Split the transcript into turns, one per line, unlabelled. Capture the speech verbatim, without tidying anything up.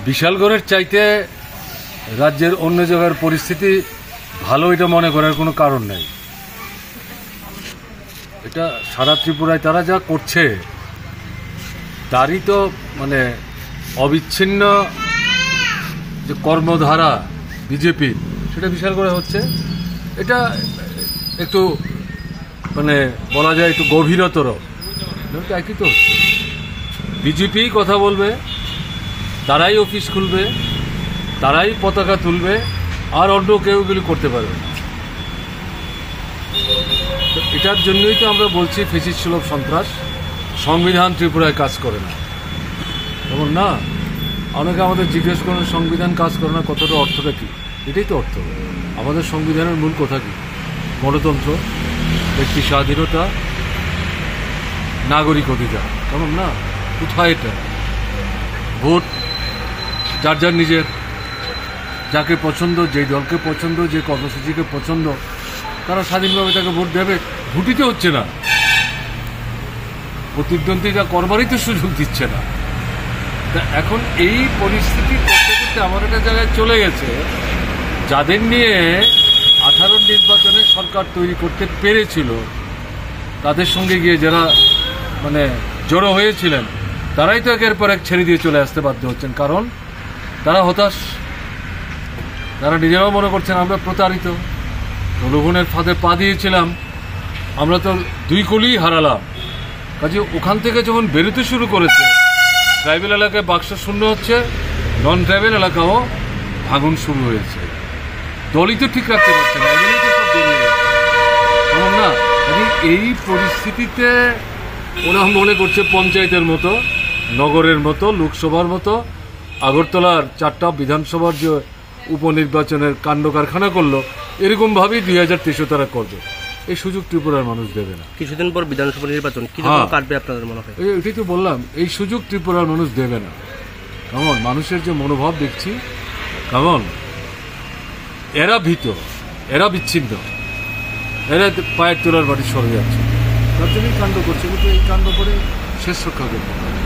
বিশালগড়ের চাইতে রাজ্যের অন্য জায়গার পরিস্থিতি ভালো এটা মনে করার কোনো কারণ নেই। এটা সারা ত্রিপুরায় তারা যা করছে তারই তো মানে অবিচ্ছিন্ন যে কর্মধারা বিজেপির সেটা বিশালগড়ে হচ্ছে। এটা একটু মানে বলা যায় একটু গভীরতর, একই তো হচ্ছে। বিজেপি কথা বলবে, তারাই অফিস খুলবে, তারাই পতাকা তুলবে, আর অন্য কেউ এগুলি করতে পারবে না। তো এটার জন্যই তো আমরা বলছি ফেসিস্ট সুলভ সন্ত্রাস। সংবিধান ত্রিপুরায় কাজ করে না, এমন না। অনেকে আমাদের জিজ্ঞেস করেন সংবিধান কাজ করে না, কতটা অর্থটা কী? এটাই তো অর্থ। আমাদের সংবিধানের মূল কথা কি? গণতন্ত্র, ব্যক্তি স্বাধীনতা, নাগরিক অধিকার, কেমন না? কোথায় এটা? ভোট যার যার নিজের, যাকে পছন্দ, যে দলকে পছন্দ, যে কর্মসূচিকে পছন্দ, তারা স্বাধীনভাবে তাকে ভোট দেবে। ভোটিতে হচ্ছে না, প্রতিদ্বন্দ্বিতা করবারই তো সুযোগ দিচ্ছে না। তা এখন এই পরিস্থিতি করতে করতে আমার একটা জায়গায় চলে গেছে, যাদের নিয়ে আঠারোর নির্বাচনে সরকার তৈরি করতে পেরেছিল তাদের সঙ্গে গিয়ে যারা মানে জড়ো হয়েছিলেন তারাই তো একের পর এক ছেড়ে দিয়ে চলে আসতে বাধ্য হচ্ছেন। কারণ তারা হতাশ, তারা নিজেরাও মনে করছেন আমরা প্রতারিত, প্রলোভনের ফাঁদে পা দিয়েছিলাম, আমরা তো দুই কলি হারালাম। কাজে ওখান থেকে যখন বেরোতে শুরু করেছে, ট্রাইবেল এলাকায় বাক্স শূন্য হচ্ছে, নন ট্রাইবেল এলাকাও ভাঙন শুরু হয়েছে। দলই তো ঠিক রাখতে পারছে না, এগুলোই তো সব বেরিয়ে গেছে, কেমন না? এই পরিস্থিতিতে ওরা মনে করছে পঞ্চায়েতের মতো, নগরের মতো, লোকসভার মতো, আগরতলার চারটা বিধানসভার যে উপনির্বাচনের কাণ্ড কারখানা করলো, এরকমভাবেই দুই হাজার তেইশে তারা করবে। এই সুযোগ ত্রিপুরার মানুষ দেবে না।
কিছুদিন পর বিধানসভা নির্বাচন কাটবে আপনাদের মনে হয়?
এটাই তো বললাম, এই সুযোগ ত্রিপুরার মানুষ দেবে না। কেমন মানুষের যে মনোভাব দেখছি, কেমন এরা ভীত, এরা বিচ্ছিন্ন, এরা পায়ের তোলার বাড়ি সরে যাচ্ছে, তার জন্যই কাণ্ড করছে। কিন্তু এই কাণ্ড করে শেষ রক্ষা করবে।